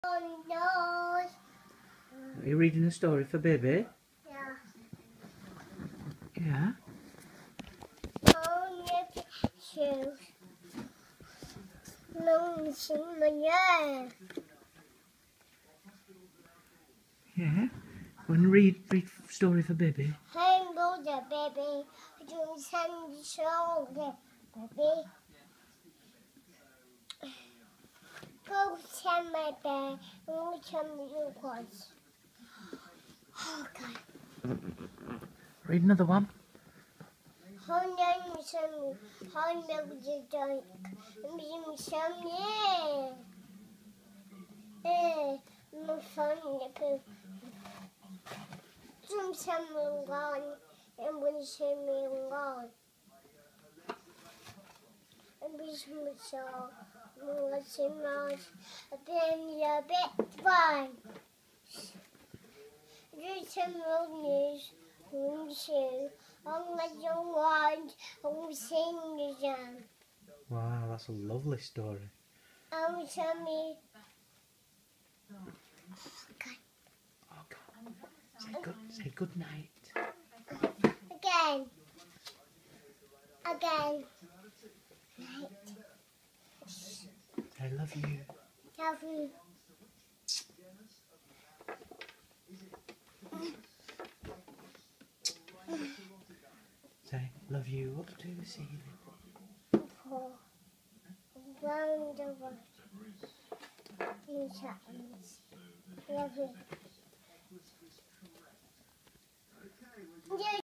Oh no. Are you reading a story for baby? Yeah. Yeah. Oh, look at shoes. No, yeah. Yeah. When read story for baby. Hey, Buddha, baby. You send the shoulder, baby. Go send my bed. Go send me your clothes. Oh, God. Read another one. How long you send me? How long you done? You send me. My phone, some someone gone, and when send me gone. And we saw watching Mars, then a bit fun. Do some road news, whom shoe, on my young ones, whom sing again. Wow, that's a lovely story. Tell me, Okay. Say good night. again, again. I love you. Love you. Say love you up to the ceiling. For round the world. In Chatlands. Love you.